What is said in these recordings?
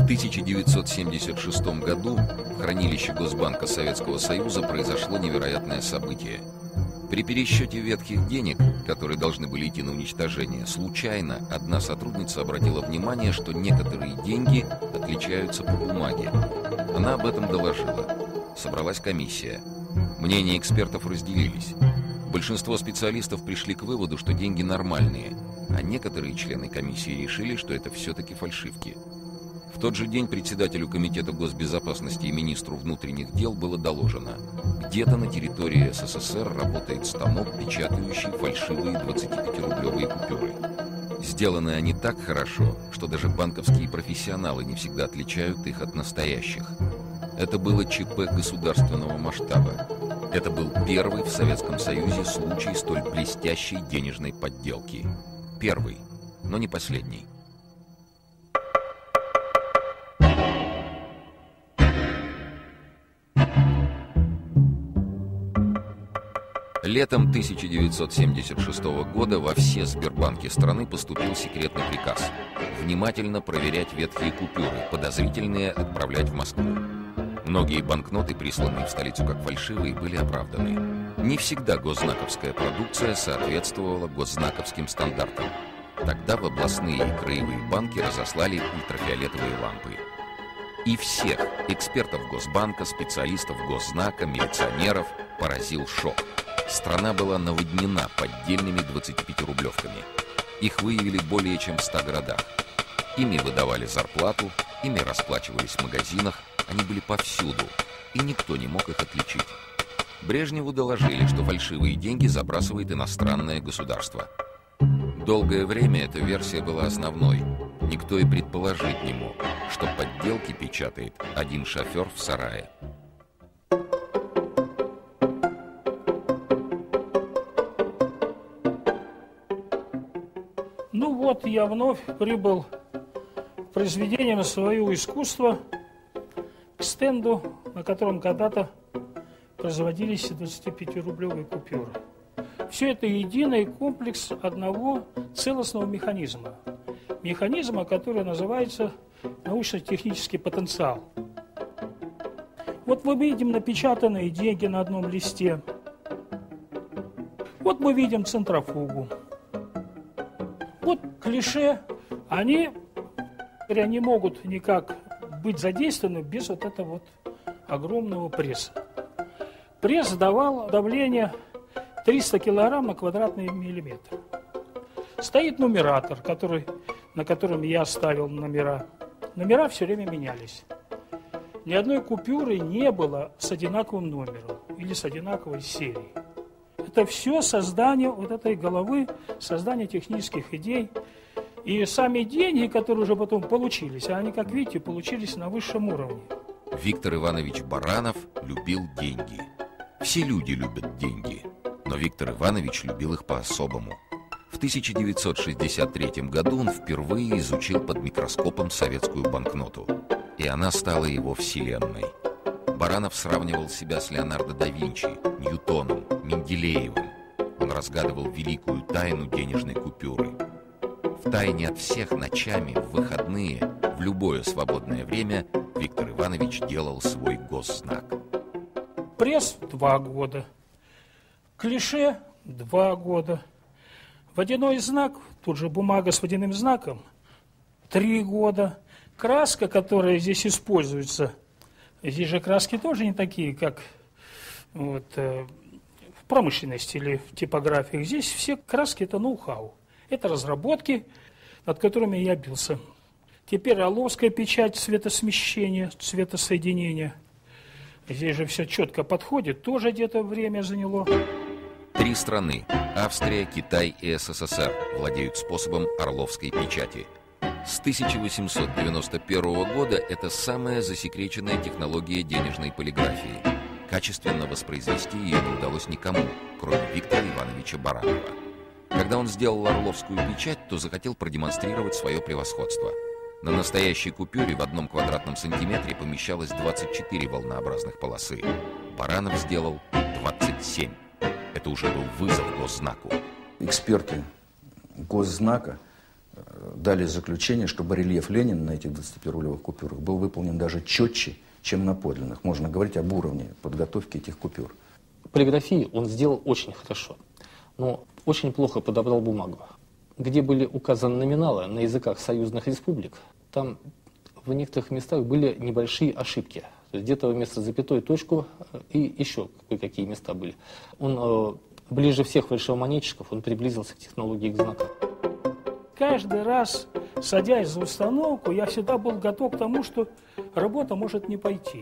1976 году в хранилище Госбанка Советского Союза произошло невероятное событие. При пересчете ветхих денег, которые должны были идти на уничтожение, случайно одна сотрудница обратила внимание, что некоторые деньги отличаются по бумаге. Она об этом доложила. Собралась комиссия. Мнения экспертов разделились. Большинство специалистов пришли к выводу, что деньги нормальные, а некоторые члены комиссии решили, что это все-таки фальшивки. В тот же день председателю Комитета госбезопасности и министру внутренних дел было доложено: где-то на территории СССР работает станок, печатающий фальшивые 25-рублевые купюры. Сделаны они так хорошо, что даже банковские профессионалы не всегда отличают их от настоящих. Это было ЧП государственного масштаба. Это был первый в Советском Союзе случай столь блестящей денежной подделки. Первый, но не последний. Летом 1976 года во все Сбербанки страны поступил секретный приказ: внимательно проверять ветхие купюры, подозрительные отправлять в Москву. Многие банкноты, присланные в столицу как фальшивые, были оправданы. Не всегда госзнаковская продукция соответствовала госзнаковским стандартам. Тогда в областные и краевые банки разослали ультрафиолетовые лампы. И всех экспертов Госбанка, специалистов Госзнака, милиционеров поразил шок. Страна была наводнена поддельными 25-рублевками. Их выявили более чем в 100 городах. Ими выдавали зарплату, ими расплачивались в магазинах, они были повсюду, и никто не мог их отличить. Брежневу доложили, что фальшивые деньги забрасывает иностранное государство. Долгое время эта версия была основной. Никто и предположить не мог, что подделки печатает один шофер в сарае. Ну вот, я вновь прибыл произведением своего искусства к стенду, на котором когда-то производились 25-рублевые купюры. Все это единый комплекс одного целостного механизма. Механизма, который называется научно-технический потенциал. Вот мы видим напечатанные деньги на одном листе. Вот мы видим центрофугу. Вот клише, они не могут никак быть задействованы без вот этого вот огромного пресса. Пресс давал давление 300 килограмм на квадратный миллиметр. Стоит нумератор, на котором я ставил номера. Номера все время менялись. Ни одной купюры не было с одинаковым номером или с одинаковой серией. Это все создание вот этой головы, создание технических идей. И сами деньги, которые уже потом получились, они, как видите, получились на высшем уровне. Виктор Иванович Баранов любил деньги. Все люди любят деньги, но Виктор Иванович любил их по-особому. В 1963 году он впервые изучил под микроскопом советскую банкноту, и она стала его вселенной. Баранов сравнивал себя с Леонардо да Винчи, Ньютоном, Менделеевым. Он разгадывал великую тайну денежной купюры. Втайне от всех ночами, в выходные, в любое свободное время Виктор Иванович делал свой госзнак. Пресс 2 года, клише 2 года, водяной знак, тут же бумага с водяным знаком 3 года, краска, которая здесь используется, здесь же краски тоже не такие, как вот, в промышленности или в типографиях. Здесь все краски – это ноу-хау, это разработки, над которыми я бился. Теперь орловская печать цветосмещения, цветосоединения. Здесь же все четко подходит, тоже где-то время заняло. 3 страны – Австрия, Китай и СССР – владеют способом орловской печати. С 1891 года это самая засекреченная технология денежной полиграфии. Качественно воспроизвести ее не удалось никому, кроме Виктора Ивановича Баранова. Когда он сделал орловскую печать, то захотел продемонстрировать свое превосходство. На настоящей купюре в 1 квадратном сантиметре помещалось 24 волнообразных полосы. Баранов сделал 27. Это уже был вызов Госзнаку. Эксперты Госзнака дали заключение, что барельеф Ленина на этих 25-рублевых купюрах был выполнен даже четче, чем на подлинных. Можно говорить об уровне подготовки этих купюр. Полиграфии он сделал очень хорошо, но очень плохо подобрал бумагу. Где были указаны номиналы на языках союзных республик, там в некоторых местах были небольшие ошибки. То есть где-то вместо запятой точку и еще кое-какие места были. Он ближе всех фальшивомонетчиков, он приблизился к технологии к знакам. Каждый раз, садясь за установку, я всегда был готов к тому, что работа может не пойти.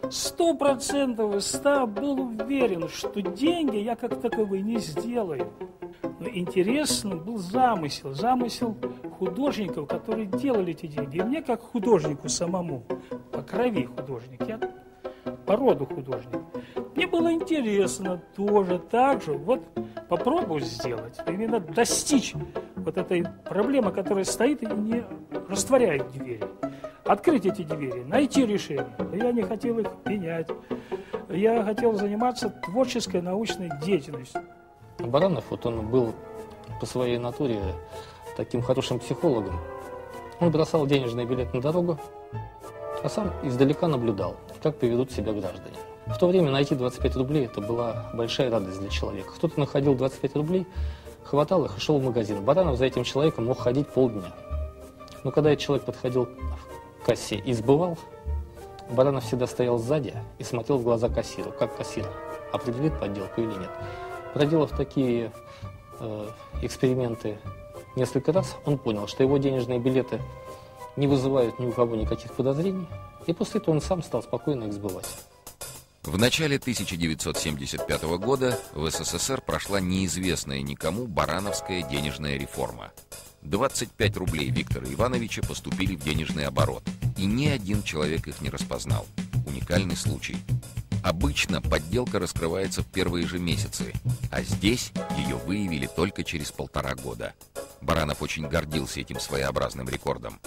100% из 100 был уверен, что деньги я как таковые не сделаю. Но интересным был замысел художников, которые делали эти деньги. И мне, как художнику самому, по крови художник, я по роду художник, мне было интересно тоже так же, вот попробовать сделать, именно достичь вот этой проблемы, которая стоит и не растворяет двери. Открыть эти двери, найти решение. Я не хотел их менять. Я хотел заниматься творческой научной деятельностью. Баранов, вот он был по своей натуре таким хорошим психологом. Он бросал денежный билет на дорогу, а сам издалека наблюдал, как поведут себя граждане. В то время найти 25 рублей – это была большая радость для человека. Кто-то находил 25 рублей, хватал их и шел в магазин. Баранов за этим человеком мог ходить полдня. Но когда этот человек подходил к кассе и сбывал, Баранов всегда стоял сзади и смотрел в глаза кассиру, как кассир определит подделку или нет. Проделав такие эксперименты несколько раз, он понял, что его денежные билеты не вызывают ни у кого никаких подозрений, и после этого он сам стал спокойно их сбывать. В начале 1975 года в СССР прошла неизвестная никому барановская денежная реформа. 25 рублей Виктора Ивановича поступили в денежный оборот, и ни один человек их не распознал. Уникальный случай. Обычно подделка раскрывается в первые же месяцы, а здесь ее выявили только через 1,5 года. Баранов очень гордился этим своеобразным рекордом.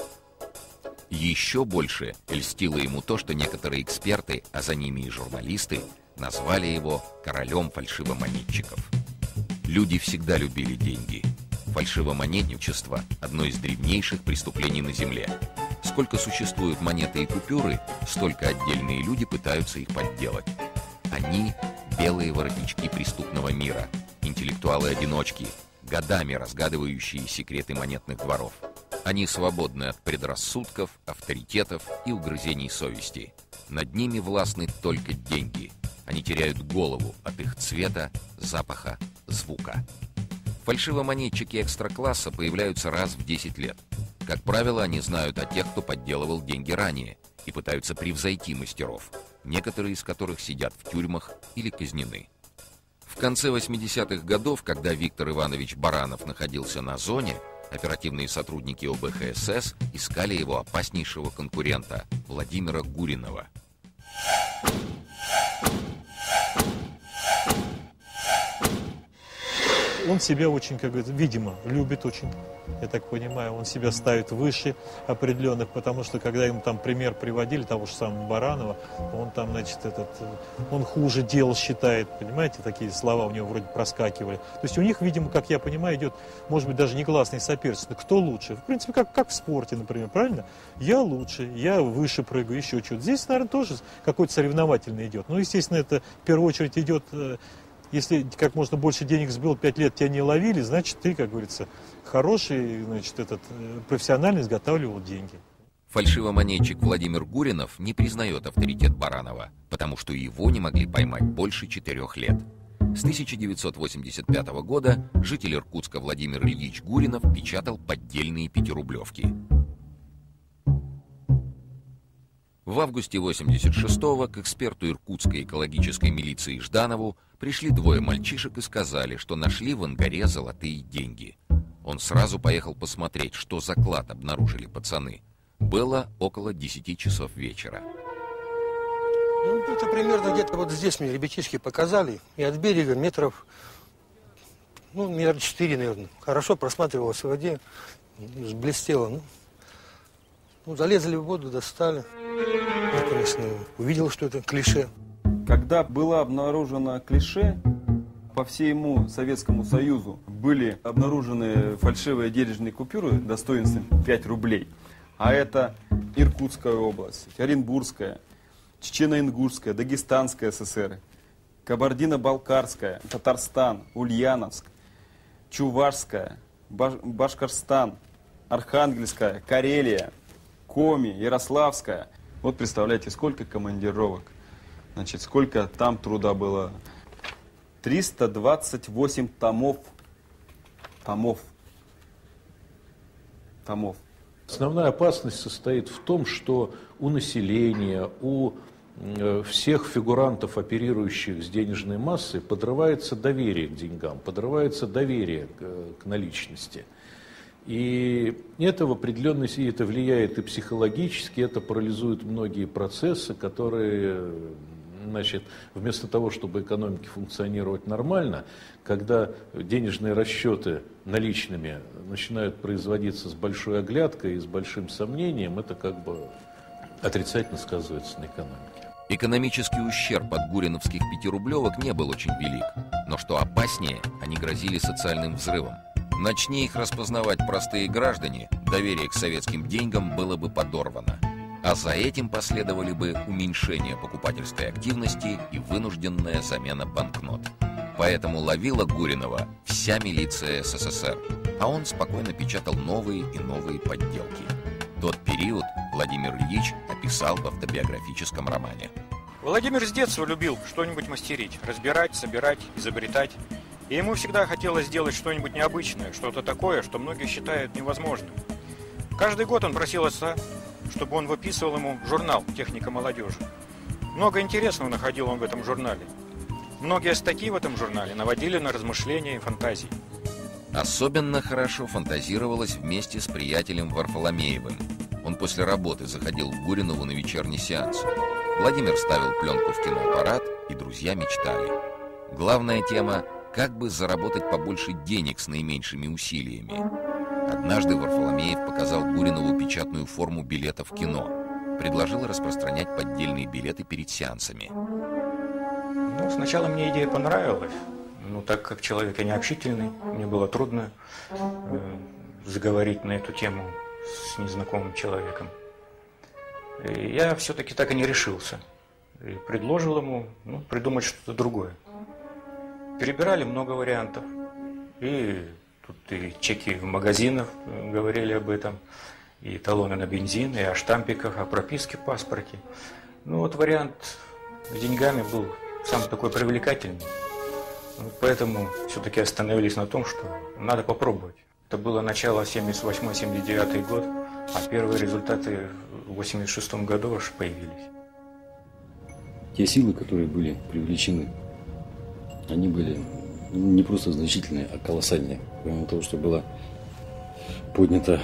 Еще больше льстило ему то, что некоторые эксперты, а за ними и журналисты, назвали его королем фальшивомонетчиков. Люди всегда любили деньги. Фальшивомонетничество – одно из древнейших преступлений на Земле. Сколько существуют монеты и купюры, столько отдельные люди пытаются их подделать. Они – белые воротнички преступного мира, интеллектуалы-одиночки, годами разгадывающие секреты монетных дворов. Они свободны от предрассудков, авторитетов и угрызений совести. Над ними властны только деньги. Они теряют голову от их цвета, запаха, звука. Фальшивомонетчики экстра-класса появляются раз в 10 лет. Как правило, они знают о тех, кто подделывал деньги ранее, и пытаются превзойти мастеров, некоторые из которых сидят в тюрьмах или казнены. В конце 80-х годов, когда Виктор Иванович Баранов находился на зоне, оперативные сотрудники ОБХСС искали его опаснейшего конкурента Владимира Гуринова. Он себя очень, как говорится, видимо, любит очень, я так понимаю, он себя ставит выше определенных, потому что когда ему там пример приводили, того же самого Баранова, он там, значит, он хуже делал, считает, понимаете, такие слова у него вроде проскакивали. То есть у них, видимо, как я понимаю, идет, может быть, даже негласное соперничество. Кто лучше? В принципе, как в спорте, например, правильно? Я лучше, я выше прыгаю, еще что-то. Здесь, наверное, тоже какой-то соревновательный идет. Ну, естественно, это в первую очередь идет... Если как можно больше денег сбил, 5 лет тебя не ловили, значит, ты, как говорится, хороший, значит, профессионально изготавливал деньги. Фальшивомонетчик Владимир Гуринов не признает авторитет Баранова, потому что его не могли поймать больше 4 лет. С 1985 года житель Иркутска Владимир Ильич Гуринов печатал поддельные пятирублевки. В августе 1986-го к эксперту иркутской экологической милиции Жданову пришли 2 мальчишек и сказали, что нашли в ангаре золотые деньги. Он сразу поехал посмотреть, что за клад обнаружили пацаны. Было около 10 часов вечера. Ну, это примерно где-то вот здесь мне ребятишки показали. И от берега метров, метра 4, наверное. Хорошо просматривалось в воде, блестело. Залезли в воду, достали. Я, конечно, увидел, что это клише. Когда было обнаружено клише, по всему Советскому Союзу были обнаружены фальшивые денежные купюры достоинством 5 рублей. А это Иркутская область, Оренбургская, Чечено-Ингушская, Дагестанская ССР, Кабардино-Балкарская, Татарстан, Ульяновск, Чувашская, Башкортостан, Архангельская, Карелия, Коми, Ярославская. Вот представляете, сколько командировок, значит, сколько там труда было. 328 томов. Основная опасность состоит в том, что у населения, у всех фигурантов, оперирующих с денежной массой, подрывается доверие к деньгам, подрывается доверие к наличности. И это в определенной степени это влияет и психологически, это парализует многие процессы, которые, значит, вместо того, чтобы экономике функционировать нормально, когда денежные расчеты наличными начинают производиться с большой оглядкой и с большим сомнением, это как бы отрицательно сказывается на экономике. Экономический ущерб от гуриновских 5-рублевок не был очень велик, но что опаснее, они грозили социальным взрывом. Начни их распознавать простые граждане, доверие к советским деньгам было бы подорвано. А за этим последовали бы уменьшение покупательской активности и вынужденная замена банкнот. Поэтому ловила Гуринова вся милиция СССР, а он спокойно печатал новые и новые подделки. Тот период Владимир Ильич описал в автобиографическом романе. Владимир с детства любил что-нибудь мастерить, разбирать, собирать, изобретать. И ему всегда хотелось сделать что-нибудь необычное, что-то такое, что многие считают невозможным. Каждый год он просил отца, чтобы он выписывал ему журнал «Техника молодежи». Много интересного находил он в этом журнале. Многие статьи в этом журнале наводили на размышления и фантазии. Особенно хорошо фантазировалось вместе с приятелем Варфоломеевым. Он после работы заходил к Гуринову на вечерний сеанс. Владимир ставил пленку в киноаппарат, и друзья мечтали. Главная тема – как бы заработать побольше денег с наименьшими усилиями. Однажды Варфоломеев показал Гуринову печатную форму билета в кино. Предложил распространять поддельные билеты перед сеансами. Ну, сначала мне идея понравилась. Но так как человек я необщительный, мне было трудно заговорить на эту тему с незнакомым человеком. И я все-таки так и не решился. И предложил ему придумать что-то другое. Перебирали много вариантов. И тут и чеки в магазинах говорили об этом, и талоны на бензин, и о штампиках, о прописке в паспорте. Ну вот вариант с деньгами был самый такой привлекательный. Поэтому все-таки остановились на том, что надо попробовать. Это было начало 78-79 год, а первые результаты в 86 году аж появились. Те силы, которые были привлечены, они были не просто значительные, а колоссальные. Помимо того, что была поднята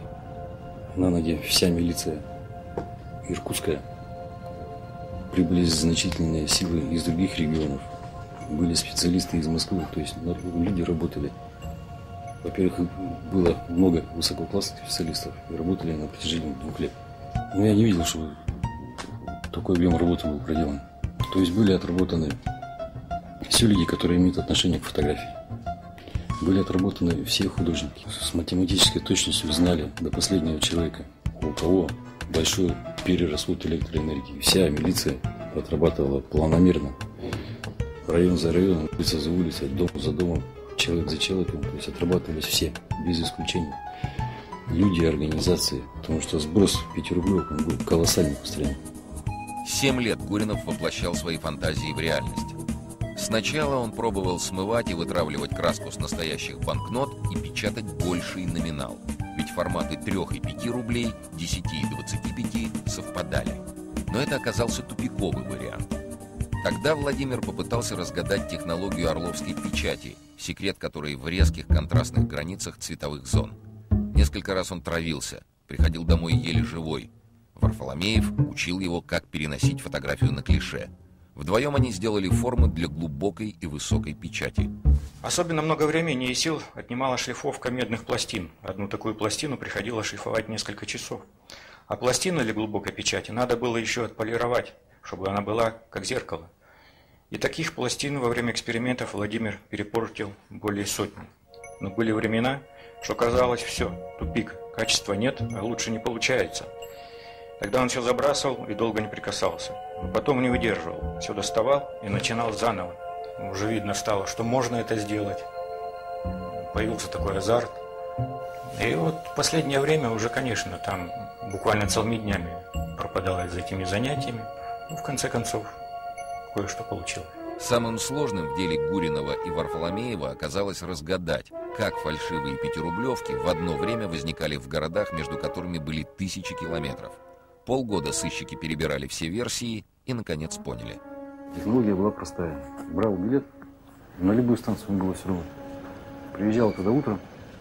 на ноги вся милиция иркутская, прибыли значительные силы из других регионов. Были специалисты из Москвы, то есть люди работали. Во-первых, было много высококлассных специалистов, и работали на протяжении 2 лет. Но я не видел, чтобы такой объем работы был проделан. То есть были отработаны все люди, которые имеют отношение к фотографии. Были отработаны все художники. С математической точностью знали до последнего человека, у кого большой перерасход электроэнергии. Вся милиция отрабатывала планомерно. Район за районом, улица за улицей, дом за домом, человек за человеком. То есть отрабатывались все, без исключения. Люди и организации. Потому что сброс 5 рублевок он был колоссальный по стране. 7 лет Гуринов воплощал свои фантазии в реальность. Сначала он пробовал смывать и вытравливать краску с настоящих банкнот и печатать больший номинал. Ведь форматы 3 и 5 рублей, 10 и 25 совпадали. Но это оказался тупиковый вариант. Тогда Владимир попытался разгадать технологию орловской печати, секрет которой в резких контрастных границах цветовых зон. Несколько раз он травился, приходил домой еле живой. Варфоломеев учил его, как переносить фотографию на клише. Вдвоем они сделали формы для глубокой и высокой печати. Особенно много времени и сил отнимала шлифовка медных пластин. Одну такую пластину приходилось шлифовать несколько часов. А пластину для глубокой печати надо было еще отполировать, чтобы она была как зеркало. И таких пластин во время экспериментов Владимир перепортил более 100. Но были времена, что казалось, все, тупик, качества нет, а лучше не получается. Тогда он все забрасывал и долго не прикасался. Но потом не выдерживал, все доставал и начинал заново. Уже видно стало, что можно это сделать. Появился такой азарт. И вот в последнее время уже, конечно, там буквально целыми днями пропадало за этими занятиями. Ну, в конце концов, кое-что получилось. Самым сложным в деле Гуринова и Варфоломеева оказалось разгадать, как фальшивые пятирублевки в одно время возникали в городах, между которыми были тысячи километров. Полгода сыщики перебирали все версии и, наконец, поняли. Технология была простая. Брал билет, на любую станцию было все равно. Приезжал туда утром,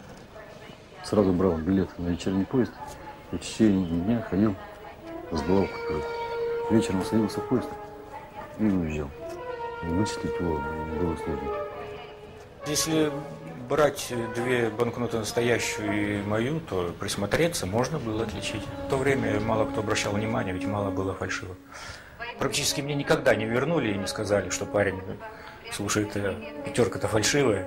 сразу брал билет на вечерний поезд, и в течение дня ходил, сбывал купюры. Вечером садился в поезд и уезжал. Вычислить его было сложно. Если брать две банкноты, настоящую и мою, то присмотреться можно было отличить. В то время мало кто обращал внимание, ведь мало было фальшивых. Практически мне никогда не вернули и не сказали, что парень, слушай, пятерка-то фальшивая.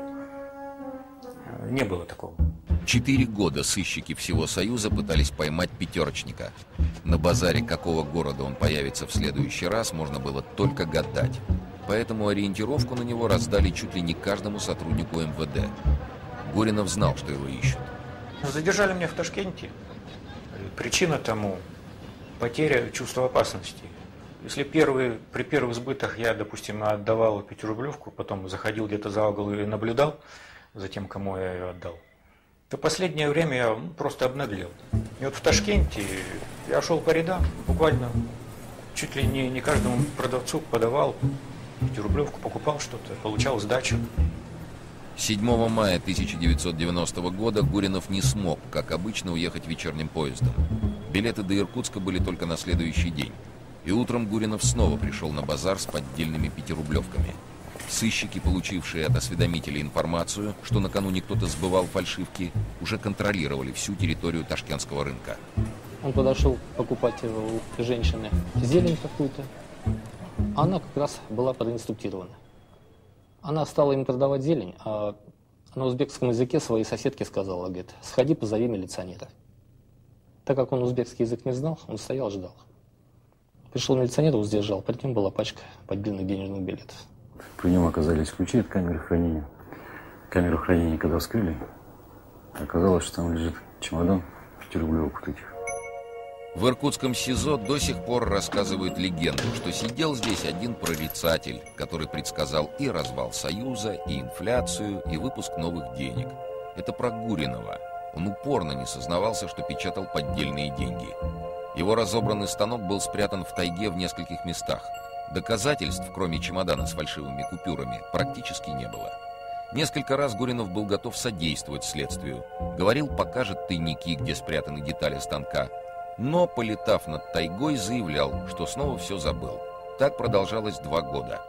Не было такого. 4 года сыщики всего Союза пытались поймать пятерочника. На базаре какого города он появится в следующий раз, можно было только гадать. Поэтому ориентировку на него раздали чуть ли не каждому сотруднику МВД. Гуринов знал, что его ищут. Задержали меня в Ташкенте. Причина тому – потеря чувства опасности. Если при первых сбытах я, допустим, отдавал пятирублевку, потом заходил где-то за угол и наблюдал за тем, кому я ее отдал, то последнее время я просто обнаглел. И вот в Ташкенте я шел по рядам, буквально чуть ли не каждому продавцу подавал пятирублевку, покупал что-то, получал сдачу. 7 мая 1990 года Гуринов не смог, как обычно, уехать вечерним поездом. Билеты до Иркутска были только на следующий день. И утром Гуринов снова пришел на базар с поддельными пятирублевками. Сыщики, получившие от осведомителей информацию, что накануне кто-то сбывал фальшивки, уже контролировали всю территорию ташкентского рынка. Он подошел покупать у женщины зелень какую-то. Она как раз была проинструктирована. Она стала им продавать зелень, а на узбекском языке своей соседке сказала, говорит, сходи, позови милиционера. Так как он узбекский язык не знал, он стоял, ждал. Пришел милиционер, его сдержал, под ним была пачка поддельных денежных билетов. При нем оказались ключи от камеры хранения. Камеру хранения, когда вскрыли, оказалось, что там лежит чемодан пятирублевок вот этих. В иркутском СИЗО до сих пор рассказывают легенду, что сидел здесь один прорицатель, который предсказал и развал Союза, и инфляцию, и выпуск новых денег. Это про Гуринова. Он упорно не сознавался, что печатал поддельные деньги. Его разобранный станок был спрятан в тайге в нескольких местах. Доказательств, кроме чемодана с фальшивыми купюрами, практически не было. Несколько раз Гуринов был готов содействовать следствию. Говорил, покажет тайники, где спрятаны детали станка. Но, полетав над тайгой, заявлял, что снова все забыл. Так продолжалось 2 года.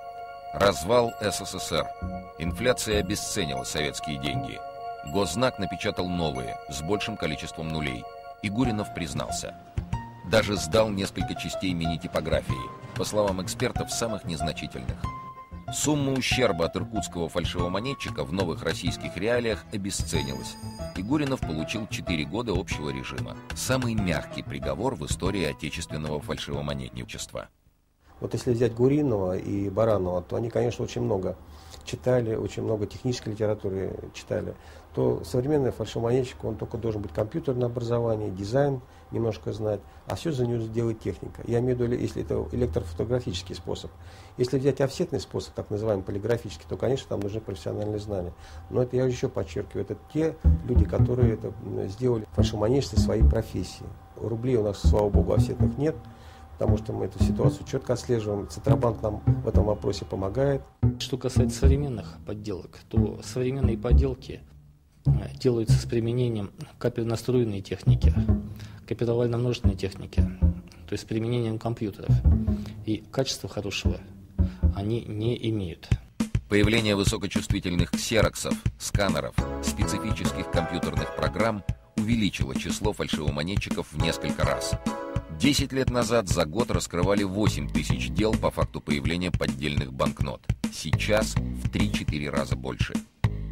Развал СССР. Инфляция обесценила советские деньги. Госзнак напечатал новые, с большим количеством нулей. И Гуринов признался. Даже сдал несколько частей мини-типографии, по словам экспертов, самых незначительных. Сумма ущерба от иркутского фальшивомонетчика в новых российских реалиях обесценилась, и Гуринов получил 4 года общего режима. Самый мягкий приговор в истории отечественного фальшивомонетничества. Вот если взять Гуринова и Баранова, то они, конечно, очень много читали, очень много технической литературы читали. То современный фальшивомонетчик, он только должен быть компьютерное образование, дизайн немножко знать, а все за него делает техника. Я имею в виду, если это электрофотографический способ. Если взять офсетный способ, так называемый полиграфический, то, конечно, там нужны профессиональные знания. Но это я еще подчеркиваю, это те люди, которые это сделали фальшивомонетчество своей профессии. Рублей у нас, слава богу, офсетных нет, потому что мы эту ситуацию четко отслеживаем. Центробанк нам в этом вопросе помогает. Что касается современных подделок, то современные подделки делаются с применением капельно-струйной техники, капитально-множественной техники, то есть с применением компьютеров. И качества хорошего они не имеют. Появление высокочувствительных ксероксов, сканеров, специфических компьютерных программ увеличило число фальшивомонетчиков в несколько раз. 10 лет назад за год раскрывали 8 тысяч дел по факту появления поддельных банкнот. Сейчас в 3-4 раза больше.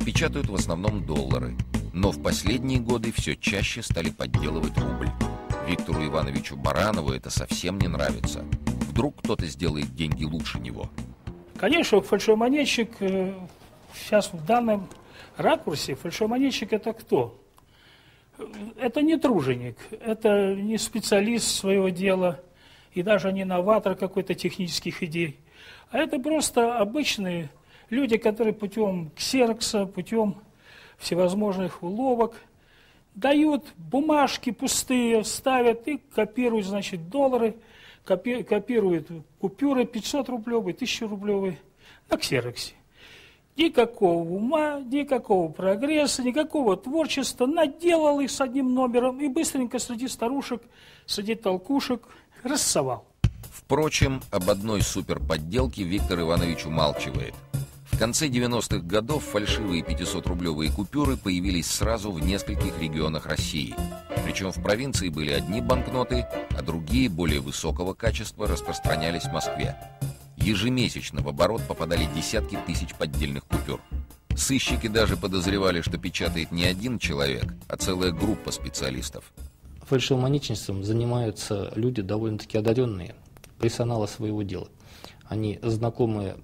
Печатают в основном доллары, но в последние годы все чаще стали подделывать рубль. Виктору Ивановичу Баранову это совсем не нравится. Вдруг кто-то сделает деньги лучше него. Конечно, фальшивомонетчик, сейчас в данном ракурсе, фальшивомонетчик это кто? Это не труженик, это не специалист своего дела и даже не новатор какой-то технических идей. А это просто обычные люди, которые путем ксерокса, путем всевозможных уловок дают бумажки пустые, ставят и копируют, значит, доллары, копируют купюры 500-рублевые, 1000-рублевые на ксероксе. Никакого ума, никакого прогресса, никакого творчества. Наделал их с одним номером и быстренько среди старушек, среди толкушек рассовал. Впрочем, об одной суперподделке Виктор Иванович умалчивает. В конце 90-х годов фальшивые 500-рублевые купюры появились сразу в нескольких регионах России. Причем в провинции были одни банкноты, а другие, более высокого качества, распространялись в Москве. Ежемесячно в оборот попадали десятки тысяч поддельных купюр. Сыщики даже подозревали, что печатает не один человек, а целая группа специалистов. Фальшивомонетчеством занимаются люди довольно-таки одаренные, профессионалы своего дела. Они знакомы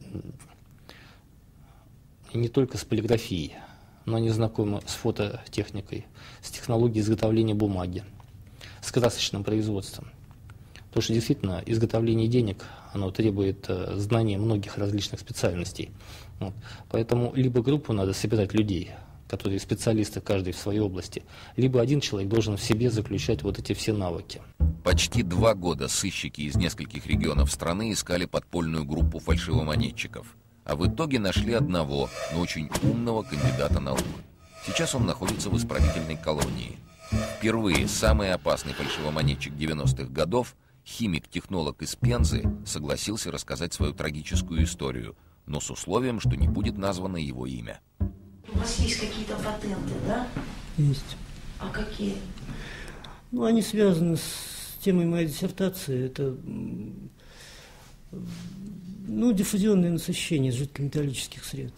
не только с полиграфией, но они знакомы с фототехникой, с технологией изготовления бумаги, с красочным производством. Потому что действительно изготовление денег, оно требует знания многих различных специальностей. Вот. Поэтому либо группу надо собирать людей, которые специалисты каждый в своей области, либо один человек должен в себе заключать вот эти все навыки. Почти 2 года сыщики из нескольких регионов страны искали подпольную группу фальшивомонетчиков. А в итоге нашли одного, но очень умного кандидата наук. Сейчас он находится в исправительной колонии. Впервые самый опасный фальшивомонетчик 90-х годов, химик-технолог из Пензы, согласился рассказать свою трагическую историю, но с условием, что не будет названо его имя. У вас есть какие-то патенты, да? Есть. А какие? Ну, они связаны с темой моей диссертации. Это диффузионное насыщение жидкометаллических сред.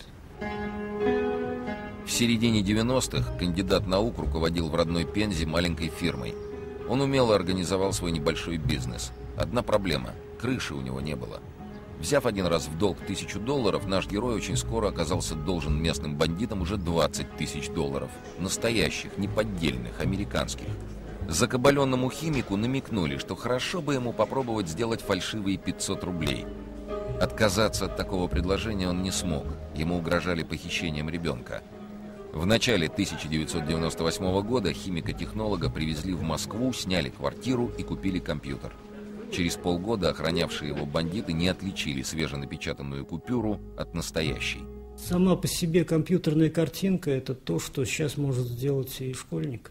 В середине 90-х кандидат наук руководил в родной Пензе маленькой фирмой. Он умело организовал свой небольшой бизнес. Одна проблема – крыши у него не было. Взяв один раз в долг $1000, наш герой очень скоро оказался должен местным бандитам уже $20 000. Настоящих, не поддельных, американских. Закабаленному химику намекнули, что хорошо бы ему попробовать сделать фальшивые 500 рублей. Отказаться от такого предложения он не смог. Ему угрожали похищением ребенка. В начале 1998 года химика-технолога привезли в Москву, сняли квартиру и купили компьютер. Через полгода охранявшие его бандиты не отличили свеженапечатанную купюру от настоящей. Сама по себе компьютерная картинка – это то, что сейчас может сделать и школьник.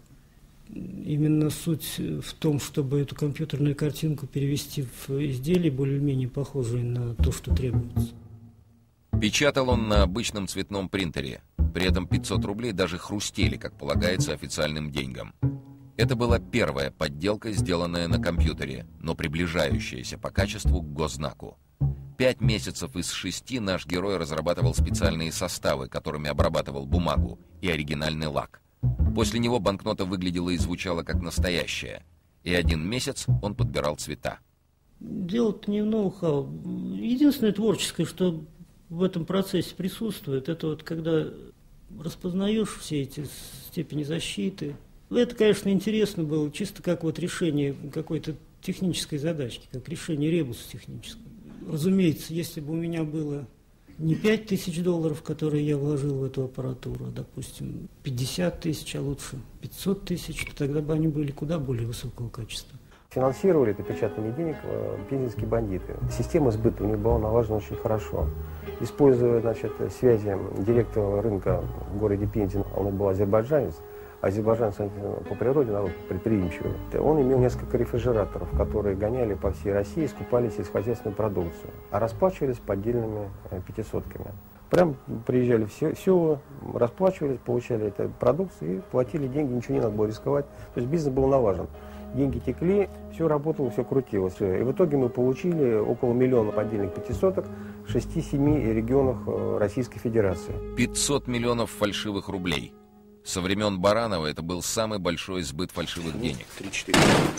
Именно суть в том, чтобы эту компьютерную картинку перевести в изделие, более-менее похожее на то, что требуется. Печатал он на обычном цветном принтере. При этом 500 рублей даже хрустели, как полагается официальным деньгам. Это была первая подделка, сделанная на компьютере, но приближающаяся по качеству к госзнаку. 5 месяцев из 6 наш герой разрабатывал специальные составы, которыми обрабатывал бумагу, и оригинальный лак. После него банкнота выглядела и звучала как настоящая. И 1 месяц он подбирал цвета. Дело-то не в ноу-хау. Единственное творческое, что в этом процессе присутствует, это вот когда распознаешь все эти степени защиты. Это, конечно, интересно было, чисто как вот решение какой-то технической задачки, как решение ребуса технического. Разумеется, если бы у меня было не $5000, которые я вложил в эту аппаратуру, а, допустим, 50 тысяч, а лучше 500 тысяч, то тогда бы они были куда более высокого качества. Финансировали это печатание денег пензенские бандиты. Система сбыта у них была налажена очень хорошо. Используя, связи директора рынка в городе Пензе, он был азербайджанец. Азербайджанец по природе народ предприимчивый. Он имел несколько рефрижераторов, которые гоняли по всей России, скупали сельскохозяйственную продукцию, а расплачивались поддельными 500-ками. Прям приезжали в село, расплачивались, получали эту продукцию и платили деньги, ничего не надо было рисковать. То есть бизнес был налажен. деньги текли, все работало, все крутилось. И в итоге мы получили около миллиона поддельных пятисоток в 6-7 регионах Российской Федерации. 500 миллионов фальшивых рублей. Со времен Баранова это был самый большой сбыт фальшивых денег. 3-4.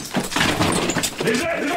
Лежать,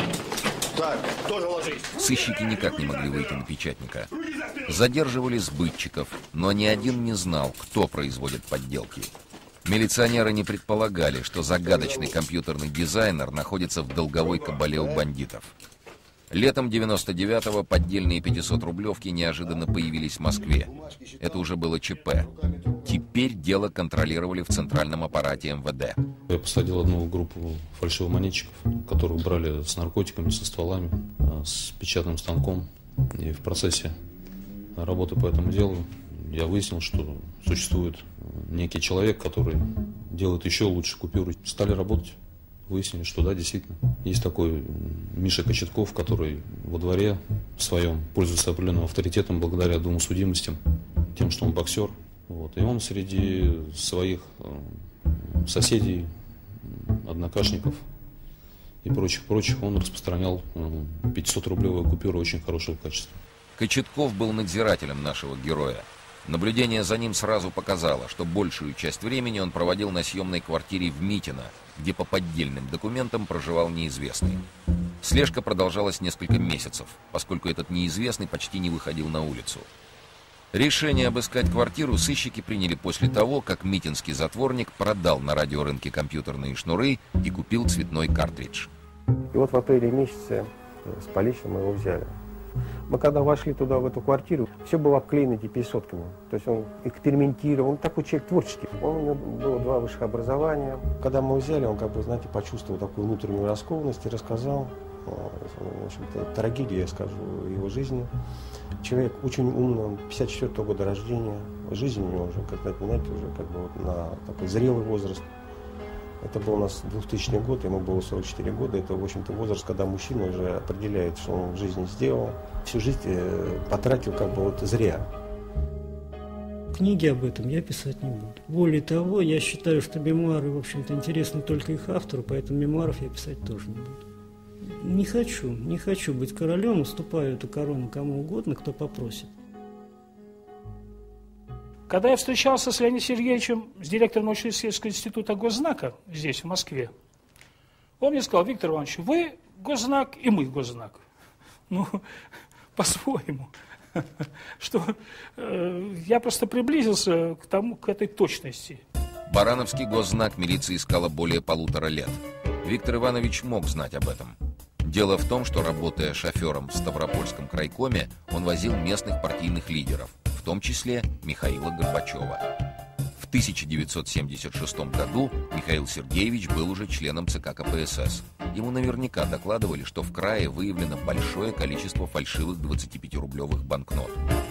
так, тоже ложись. Сыщики никак не могли выйти на печатника. Задерживали сбытчиков, но ни один не знал, кто производит подделки. Милиционеры не предполагали, что загадочный компьютерный дизайнер находится в долговой кабале у бандитов. Летом 99-го поддельные 500-рублевки неожиданно появились в Москве. Это уже было ЧП. Теперь дело контролировали в центральном аппарате МВД. Я посадил одну группу фальшивомонетчиков, которых брали с наркотиками, со стволами, с печатным станком. И в процессе работы по этому делу я выяснил, что существует некий человек, который делает еще лучше купюры. Стали работать. Выяснили, что да, действительно. Есть такой Миша Кочетков, который во дворе своем пользуется определенным авторитетом благодаря двум судимостям, тем, что он боксер. Вот. И он среди своих соседей, однокашников и прочих, он распространял 500-рублевые купюры очень хорошего качества. Кочетков был надзирателем нашего героя. Наблюдение за ним сразу показало, что большую часть времени он проводил на съемной квартире в Митино, где по поддельным документам проживал неизвестный. Слежка продолжалась несколько месяцев, поскольку этот неизвестный почти не выходил на улицу. Решение обыскать квартиру сыщики приняли после того, как митинский затворник продал на радиорынке компьютерные шнуры и купил цветной картридж. И вот в апреле месяце с полицией мы его взяли. Мы когда вошли туда, в эту квартиру, все было обклеено этими 500-ками. То есть он экспериментировал, он такой человек творческий. У него было 2 высших образования. Когда мы его взяли, он, как бы, знаете, почувствовал такую внутреннюю раскованность и рассказал, в общем-то, трагедию, я скажу, его жизни. Человек очень умный, он 54-го года рождения. Жизнь у него уже, как знаете, уже как бы вот на такой зрелый возраст. Это был у нас 2000 год, ему было 44 года. Это, в общем-то, возраст, когда мужчина уже определяет, что он в жизни сделал. Всю жизнь потратил как бы вот зря. Книги об этом я писать не буду. Более того, я считаю, что мемуары, в общем-то, интересны только их автору, поэтому мемуаров я писать тоже не буду. Не хочу быть королем, уступаю эту корону кому угодно, кто попросит. Когда я встречался с Леонидом Сергеевичем, с директором научно-исследовательского института Госзнака здесь, в Москве, он мне сказал: Виктор Иванович, вы Госзнак и мы Госзнак. Ну, по-своему. Что я просто приблизился к этой точности. Барановский Госзнак милиция искала более 1,5 лет. Виктор Иванович мог знать об этом. Дело в том, что, работая шофером в Ставропольском крайкоме, он возил местных партийных лидеров, в том числе Михаила Горбачева. В 1976 году Михаил Сергеевич был уже членом ЦК КПСС. Ему наверняка докладывали, что в крае выявлено большое количество фальшивых 25-рублевых банкнот.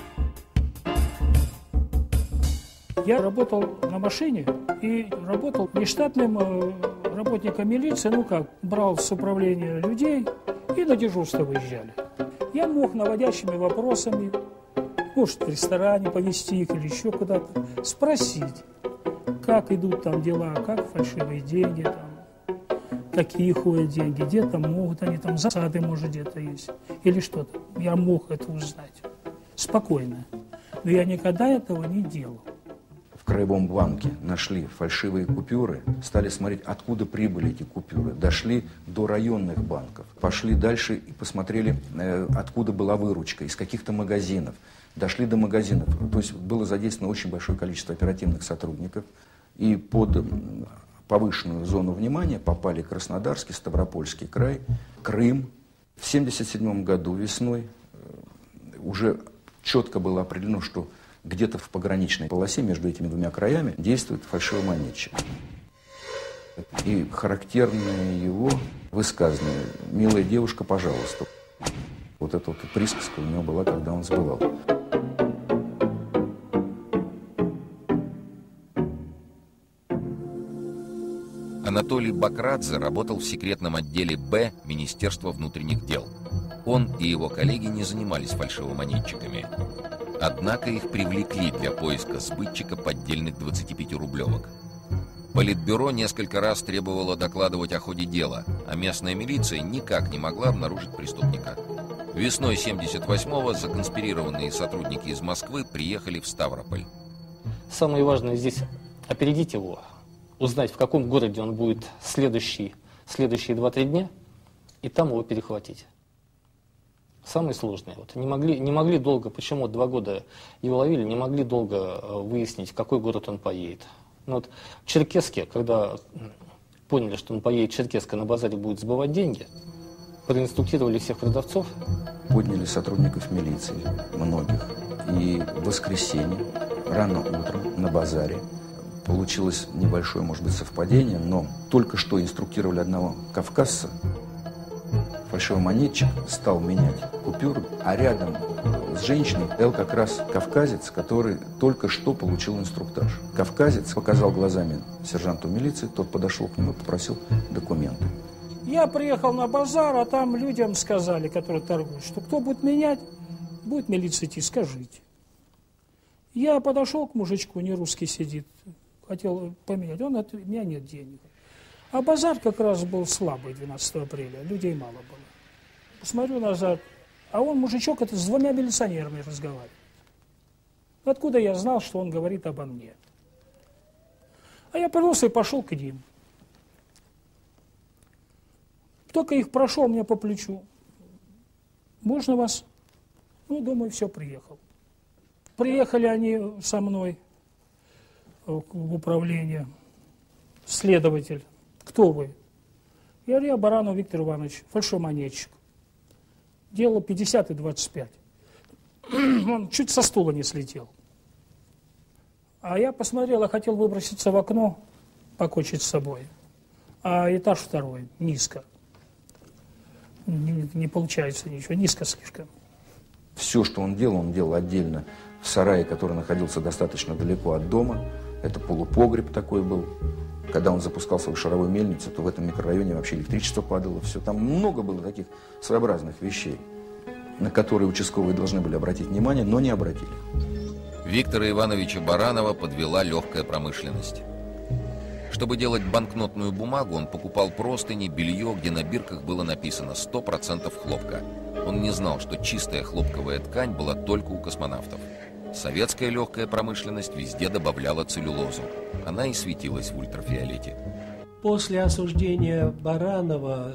Я работал на машине и работал нештатным работником милиции, брал с управления людей и на дежурство выезжали. Я мог наводящими вопросами, может, в ресторане повезти их или еще куда-то, спросить, как идут там дела, как фальшивые деньги, там, какие ходят деньги, где-то могут они, там засады, может, где-то есть, или что-то. Я мог это узнать спокойно, но я никогда этого не делал. В Краевом банке нашли фальшивые купюры, стали смотреть, откуда прибыли эти купюры, дошли до районных банков, пошли дальше и посмотрели, откуда была выручка, из каких-то магазинов, дошли до магазинов. То есть было задействовано очень большое количество оперативных сотрудников, и под повышенную зону внимания попали Краснодарский, Ставропольский край, Крым. В 1977 году весной уже четко было определено, что где-то в пограничной полосе между этими двумя краями действует фальшивомонетчик. И характерное его высказывание: «Милая девушка, пожалуйста». Вот эта вот присказка у него была, когда он сбывал. Анатолий Бакрадзе работал в секретном отделе «Б» Министерства внутренних дел. Он и его коллеги не занимались фальшивомонетчиками. Однако их привлекли для поиска сбытчика поддельных 25-рублевок. Политбюро несколько раз требовало докладывать о ходе дела, а местная милиция никак не могла обнаружить преступника. Весной 1978-го законспирированные сотрудники из Москвы приехали в Ставрополь. Самое важное здесь опередить его, узнать, в каком городе он будет следующие 2-3 дня, и там его перехватить. Самое сложное. Вот, не могли долго, почему 2 года его ловили, не могли долго выяснить, в какой город он поедет. Но вот в Черкесске, когда поняли, что он поедет в Черкесск, на базаре будет сбывать деньги, проинструктировали всех продавцов. Подняли сотрудников милиции, многих. И в воскресенье, рано утром, на базаре, получилось небольшое, может быть, совпадение, но только что инструктировали одного кавказца, фальшивомонетчик стал менять купюры, а рядом с женщиной стоял как раз кавказец, который только что получил инструктаж. Кавказец показал глазами сержанту милиции, тот подошел к нему и попросил документы. Я приехал на базар, а там людям сказали, которые торгуют, что кто будет менять, будет милиция идти, скажите. Я подошел к мужичку, не русский сидит, хотел поменять, он говорит, у меня нет денег. А базар как раз был слабый 12 апреля, людей мало было. Посмотрю назад, а он, мужичок, это с 2 милиционерами разговаривает. Откуда я знал, что он говорит обо мне? А я повернулся и пошел к ним. Только их прошел мне по плечу. Можно вас? Ну, думаю, все, приехал. Приехали они со мной в управление. Следователь. Кто вы? Я говорю, я Баранов Виктор Иванович, фальшивомонетчик. Дело 50 и 25. Он чуть со стула не слетел. А я посмотрел, я хотел выброситься в окно, покончить с собой. А этаж 2, низко. Не получается ничего, низко слишком. Все, что он делал отдельно в сарае, который находился достаточно далеко от дома. Это полупогреб такой был. Когда он запускал свою шаровую мельницу, то в этом микрорайоне вообще электричество падало. Все. Там много было таких своеобразных вещей, на которые участковые должны были обратить внимание, но не обратили. Виктора Ивановича Баранова подвела легкая промышленность. Чтобы делать банкнотную бумагу, он покупал простыни, белье, где на бирках было написано 100% хлопка. Он не знал, что чистая хлопковая ткань была только у космонавтов. Советская легкая промышленность везде добавляла целлюлозу. Она и светилась в ультрафиолете. После осуждения Баранова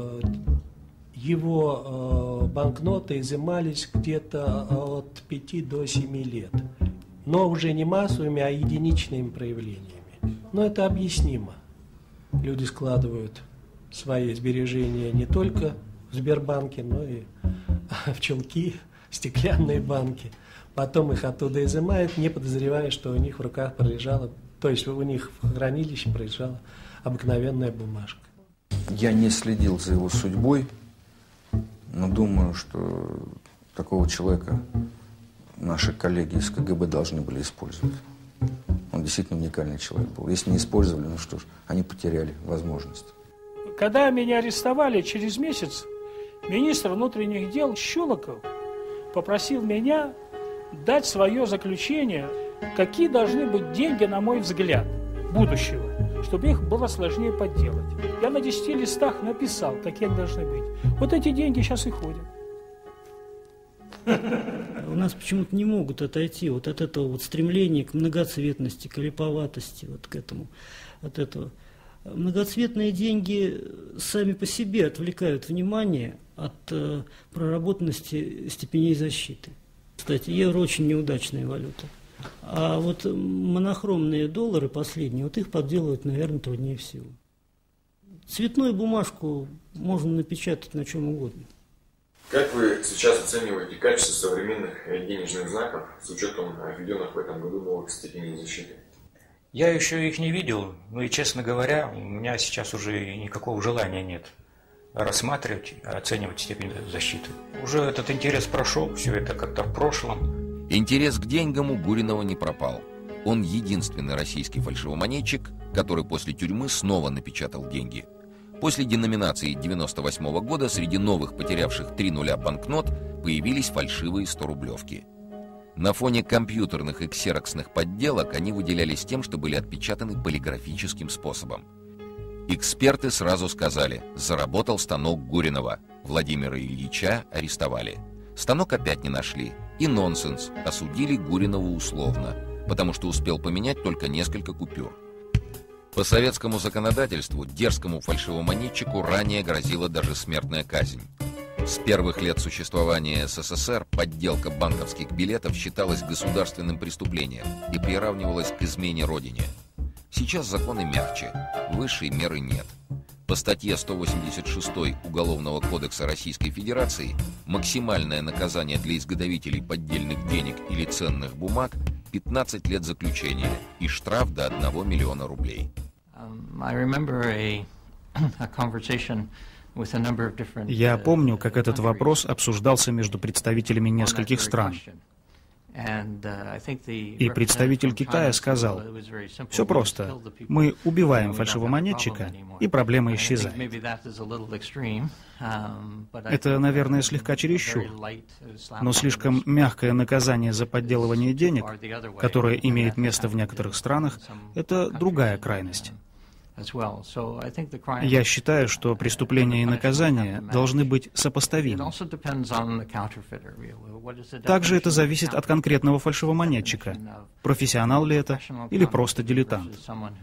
его банкноты изымались где-то от 5 до 7 лет. Но уже не массовыми, а единичными проявлениями. Но это объяснимо. Люди складывают свои сбережения не только в Сбербанке, но и в чулки, стеклянные банки. Потом их оттуда изымают, не подозревая, что у них в руках пролежала, то есть у них в хранилище пролежала обыкновенная бумажка. Я не следил за его судьбой, но думаю, что такого человека наши коллеги из КГБ должны были использовать. Он действительно уникальный человек был. Если не использовали, ну что ж, они потеряли возможность. Когда меня арестовали, через месяц министр внутренних дел Щелоков попросил меня дать свое заключение, какие должны быть деньги, на мой взгляд, будущего, чтобы их было сложнее подделать. Я на 10 листах написал, какие они должны быть. Вот эти деньги сейчас и ходят. У нас почему-то не могут отойти вот от этого вот стремления к многоцветности, к липоватости, вот к этому, от этого. Многоцветные деньги сами по себе отвлекают внимание от проработанности степеней защиты. Кстати, евро очень неудачная валюта. А вот монохромные доллары последние, вот их подделывать, наверное, труднее всего. Цветную бумажку можно напечатать на чем угодно. Как вы сейчас оцениваете качество современных денежных знаков с учетом введенных в этом году новых степеней защиты? Я еще их не видел, ну и, честно говоря, у меня сейчас уже никакого желания нет рассматривать, оценивать степень защиты. Уже этот интерес прошел, все это как-то в прошлом. Интерес к деньгам у Гуринова не пропал. Он единственный российский фальшивомонетчик, который после тюрьмы снова напечатал деньги. После деноминации 1998 года среди новых потерявших 3 нуля банкнот появились фальшивые 100-рублевки. На фоне компьютерных и ксероксных подделок они выделялись тем, что были отпечатаны полиграфическим способом. Эксперты сразу сказали: заработал станок Гуринова. Владимира Ильича арестовали. Станок опять не нашли. И нонсенс, осудили Гуринова условно, потому что успел поменять только несколько купюр. По советскому законодательству дерзкому фальшивомонетчику ранее грозила даже смертная казнь. С первых лет существования СССР подделка банковских билетов считалась государственным преступлением и приравнивалась к измене Родине. Сейчас законы мягче, высшей меры нет. По статье 186 Уголовного кодекса Российской Федерации максимальное наказание для изготовителей поддельных денег или ценных бумаг – 15 лет заключения и штраф до 1 миллиона рублей. Я помню, как этот вопрос обсуждался между представителями нескольких стран. И представитель Китая сказал: все просто, мы убиваем фальшивомонетчика, и проблема исчезает. Это, наверное, слегка чересчур, но слишком мягкое наказание за подделывание денег, которое имеет место в некоторых странах, это другая крайность. Я считаю, что преступления и наказания должны быть сопоставимы. Также это зависит от конкретного фальшивомонетчика. Профессионал ли это или просто дилетант.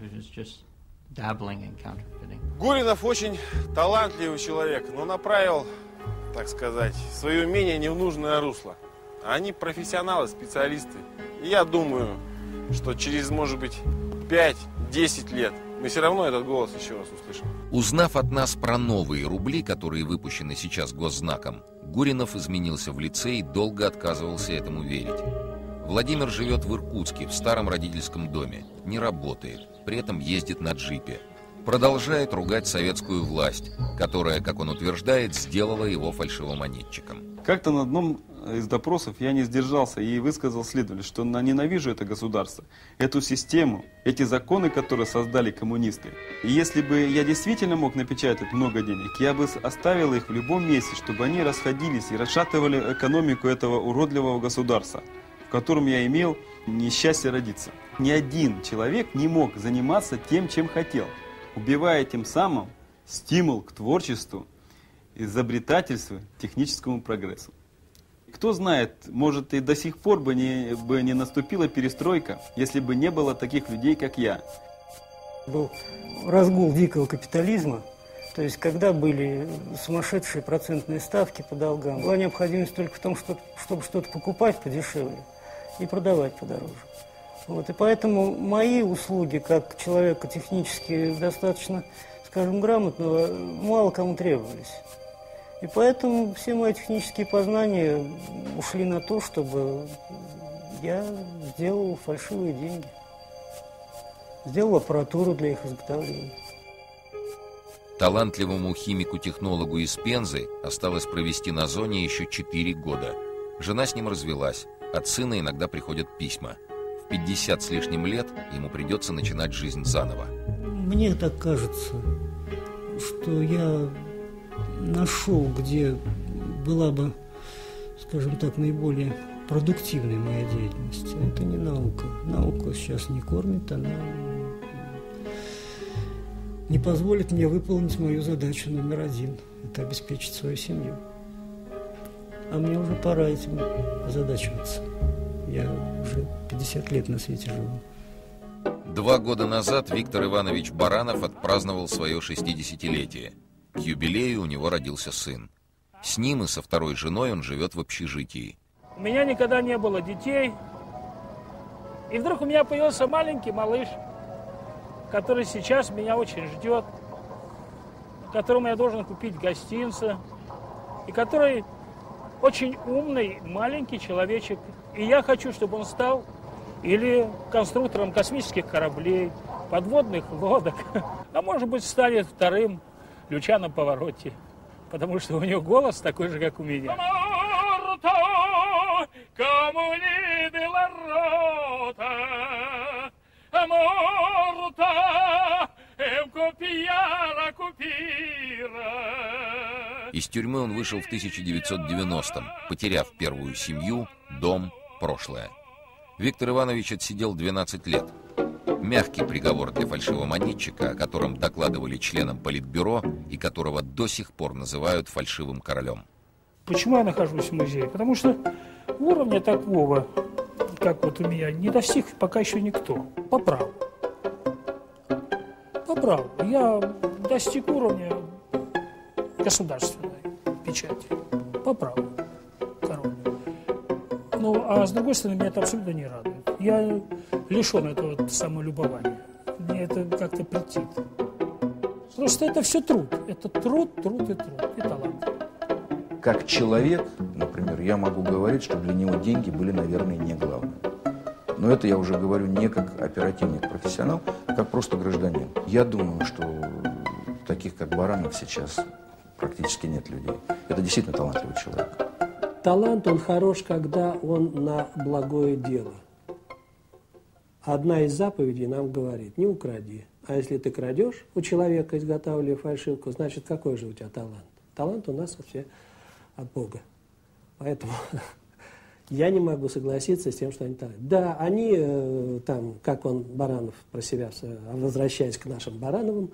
Гуринов очень талантливый человек, но направил, так сказать, свои умения не в нужное русло. Они профессионалы, специалисты. И я думаю, что через, может быть, 5-10 лет мы все равно этот голос еще раз услышим. Узнав от нас про новые рубли, которые выпущены сейчас госзнаком, Гуринов изменился в лице и долго отказывался этому верить. Владимир живет в Иркутске, в старом родительском доме, не работает, при этом ездит на джипе. Продолжает ругать советскую власть, которая, как он утверждает, сделала его фальшивомонетчиком. Как-то на одном из допросов я не сдержался и высказал следователю, что ненавижу это государство, эту систему, эти законы, которые создали коммунисты. И если бы я действительно мог напечатать много денег, я бы оставил их в любом месте, чтобы они расходились и расшатывали экономику этого уродливого государства, в котором я имел несчастье родиться. Ни один человек не мог заниматься тем, чем хотел, убивая тем самым стимул к творчеству, изобретательству, техническому прогрессу. Кто знает, может, и до сих пор бы не наступила перестройка, если бы не было таких людей, как я. Был разгул дикого капитализма, то есть когда были сумасшедшие процентные ставки по долгам, была необходимость только в том, чтобы что-то покупать подешевле и продавать подороже. Вот, и поэтому мои услуги, как человека технически достаточно, скажем, грамотного, мало кому требовались. И поэтому все мои технические познания ушли на то, чтобы я сделал фальшивые деньги. Сделал аппаратуру для их изготовления. Талантливому химику-технологу из Пензы осталось провести на зоне еще 4 года. Жена с ним развелась, от сына иногда приходят письма. В 50 с лишним лет ему придется начинать жизнь заново. Мне так кажется, что я нашел, где была бы, скажем так, наиболее продуктивной моя деятельность. Это не наука. Наука сейчас не кормит, она не позволит мне выполнить мою задачу номер 1. Это обеспечить свою семью. А мне уже пора этим озадачиваться. Я уже 50 лет на свете живу. 2 года назад Виктор Иванович Баранов отпраздновал свое 60-летие. К юбилею у него родился сын. С ним и со второй женой он живет в общежитии. У меня никогда не было детей. И вдруг у меня появился маленький малыш, который сейчас меня очень ждет, которому я должен купить гостинцы, и который очень умный маленький человечек. И я хочу, чтобы он стал или конструктором космических кораблей, подводных лодок, а может быть станет вторым Лючано Паваротти, потому что у него голос такой же, как у меня. Из тюрьмы он вышел в 1990-м, потеряв первую семью, дом прошлое. Виктор Иванович отсидел 12 лет. Мягкий приговор для фальшивомонетчика, о котором докладывали членам Политбюро и которого до сих пор называют фальшивым королем. Почему я нахожусь в музее? Потому что уровня такого, как вот у меня, не достиг пока еще никто. По праву. По праву. Я достиг уровня государственной печати. По праву. Король. Ну, а с другой стороны, меня это абсолютно не радует. Я лишен этого самолюбования. Мне это как-то претит. Просто это все труд. Это труд, труд и труд. И талант. Как человек, например, я могу говорить, что для него деньги были, наверное, не главным. Но это я уже говорю не как оперативник, профессионал, а как просто гражданин. Я думаю, что таких, как Баранов, сейчас практически нет людей. Это действительно талантливый человек. Талант, он хорош, когда он на благое дело. Одна из заповедей нам говорит: не укради. А если ты крадешь у человека, изготавливая фальшивку, значит, какой же у тебя талант? Талант у нас вообще от Бога. Поэтому я не могу согласиться с тем, что они талант. Да, они там, как он, Баранов, про себя, возвращаясь к нашим Барановым,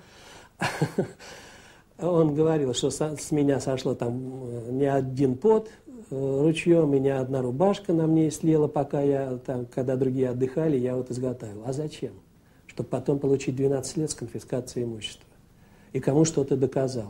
он говорил, что с меня сошло там не один пот ручьем, и не одна рубашка на мне слела, пока я там, когда другие отдыхали, я вот изготовил. А зачем? Чтобы потом получить 12 лет с конфискацией имущества. И кому что-то доказал.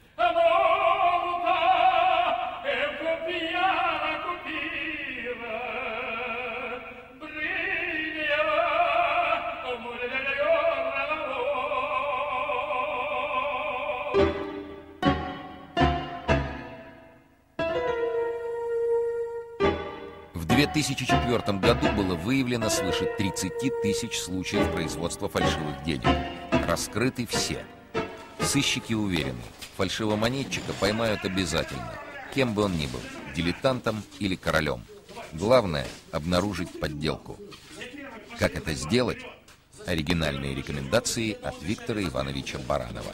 В 2004 году было выявлено свыше 30 тысяч случаев производства фальшивых денег. Раскрыты все. Сыщики уверены, фальшивомонетчика поймают обязательно, кем бы он ни был, дилетантом или королем. Главное – обнаружить подделку. Как это сделать? Оригинальные рекомендации от Виктора Ивановича Баранова.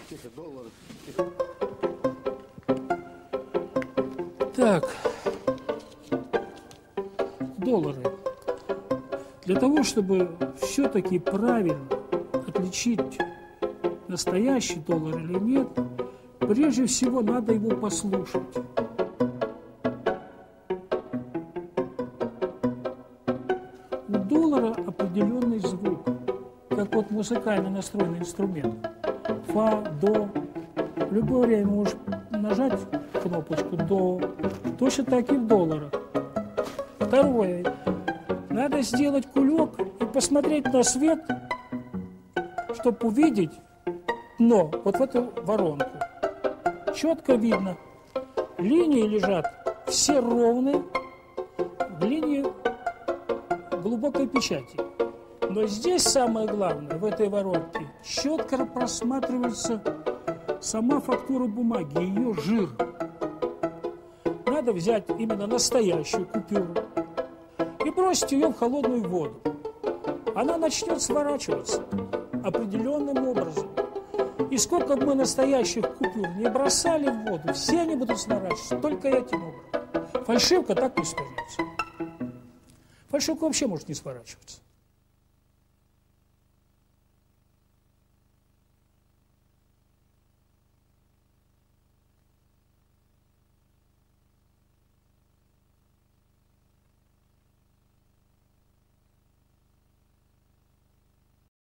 Так, доллары. Для того, чтобы все-таки правильно отличить настоящий доллар или нет, прежде всего надо его послушать. У доллара определенный звук, как вот музыкально настроенный инструмент. Фа, до. В любое время можешь нажать кнопочку до. Точно так и в долларах. Второе. Надо сделать кулек и посмотреть на свет, чтобы увидеть дно, вот в эту воронку. Четко видно. Линии лежат все ровные в линии глубокой печати. Но здесь самое главное, в этой воронке, четко просматривается сама фактура бумаги, ее жир. Надо взять именно настоящую купюру и бросить ее в холодную воду. Она начнет сворачиваться определенным образом. И сколько бы мы настоящих купюр не бросали в воду, все они будут сворачиваться только этим образом. Фальшивка так не свернется. Фальшивка вообще может не сворачиваться.